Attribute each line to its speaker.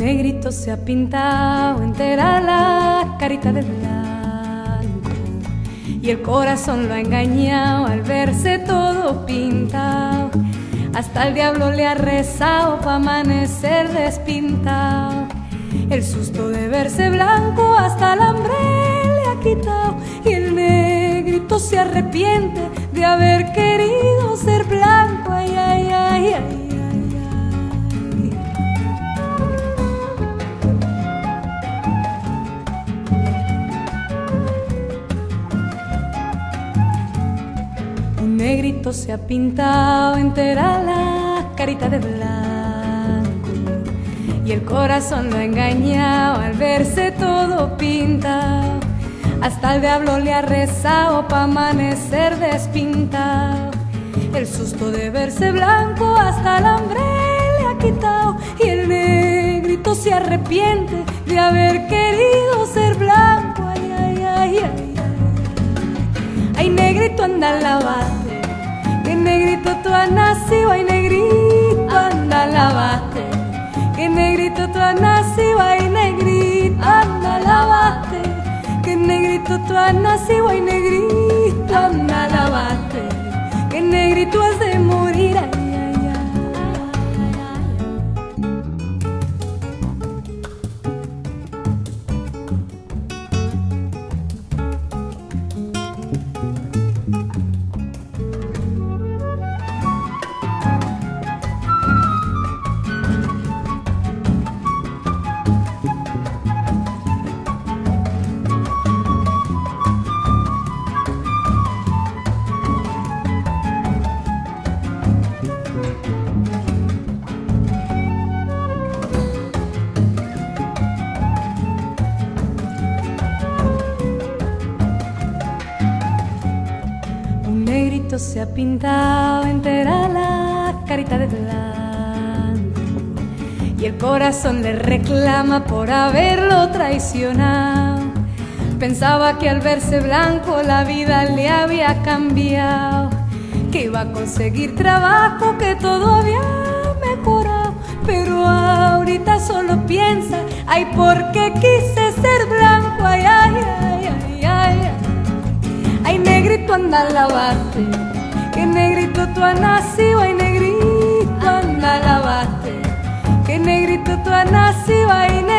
Speaker 1: negrito se ha pintado entera la carita de blanco y el corazón lo ha engañado al verse todo pintado. Hasta el diablo le ha rezado pa' amanecer despintado. El susto de verse blanco hasta el hambre le ha quitado. Y el negrito se arrepiente de haber querido ser blanco. Ay, ay, ay, ay, ay. Un negrito se ha pintado entera la carita de blanco y el corazón lo ha engañado al verse todo pintado. Hasta el diablo le ha rezado pa' amanecer despintado. El susto de verse blanco hasta el hambre le ha quitado. Y el negrito se arrepiente de haber querido ser blanco. Ay, ay, ay, ay. Ay, negrito, anda, lávate, que negrito tú has nacido. Ay, negrito, anda, lávate, que negrito tú has nacido. Ay, negrito, anda, lávate, que negrito tú has nacido. Ay, negrito, anda, lávate, que negrito has de morir. Ay, ay, ay. Se ha pintado entera la carita de blanco y el corazón le reclama por haberlo traicionado. Pensaba que al verse blanco la vida le había cambiado, que iba a conseguir trabajo, que todo había mejorado. Pero ahorita solo piensa, ay, ¿por qué quise ser blanco? Ay, ay, ay, ay, ay. Ay, negrito, anda, lávate, que negrito tú has nacido. Ay, negrito, anda, lávate, que negrito tú has nacido. Ay,